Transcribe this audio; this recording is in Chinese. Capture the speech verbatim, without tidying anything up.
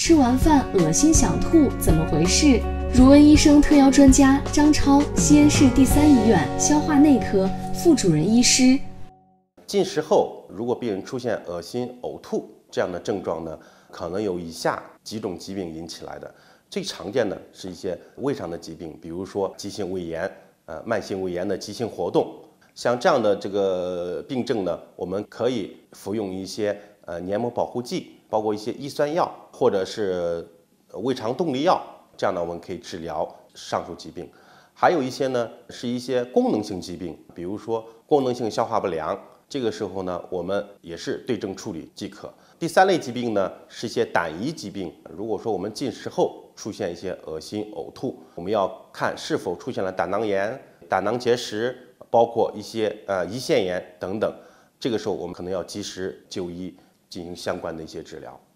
吃完饭恶心想吐，怎么回事？如温医生特邀专家张超，西安市第三医院消化内科副主任医师。 进食后，如果病人出现恶心、呕吐这样的症状呢，可能有以下几种疾病引起来的。最常见的是一些胃上的疾病，比如说急性胃炎、呃慢性胃炎的急性活动。像这样的这个病症呢，我们可以服用一些呃黏膜保护剂，包括一些抑酸药或者是胃肠动力药，这样呢我们可以治疗上述疾病。还有一些呢是一些功能性疾病，比如说功能性消化不良，这个时候呢我们也是对症处理即可。第三类疾病呢是一些胆胰疾病，如果说我们进食后出现一些恶心呕吐，我们要看是否出现了胆囊炎、胆囊结石，包括一些呃胰腺炎等等，这个时候我们可能要及时就医，进行相关的一些治疗。